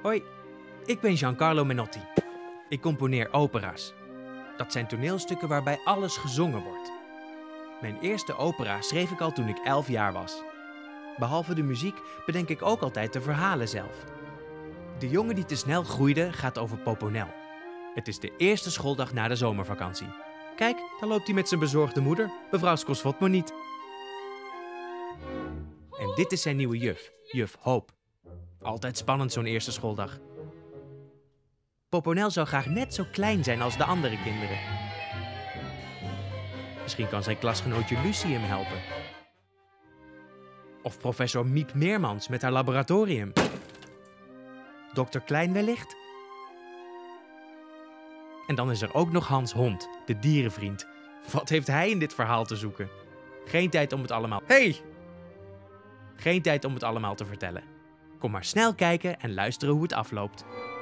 Hoi, ik ben Giancarlo Menotti. Ik componeer opera's. Dat zijn toneelstukken waarbij alles gezongen wordt. Mijn eerste opera schreef ik al toen ik 11 jaar was. Behalve de muziek bedenk ik ook altijd de verhalen zelf. De jongen die te snel groeide gaat over Poponel. Het is de eerste schooldag na de zomervakantie. Kijk, daar loopt hij met zijn bezorgde moeder, mevrouw Skosvotmoniet. En dit is zijn nieuwe juf, juf Hoop. Altijd spannend zo'n eerste schooldag. Poponel zou graag net zo klein zijn als de andere kinderen. Misschien kan zijn klasgenootje Lucie hem helpen. Of professor Miep Meermans met haar laboratorium. Dokter Klein wellicht? En dan is er ook nog Hans Hond, de dierenvriend. Wat heeft hij in dit verhaal te zoeken? Geen tijd om het allemaal... Geen tijd om het allemaal te vertellen. Kom maar snel kijken en luisteren hoe het afloopt.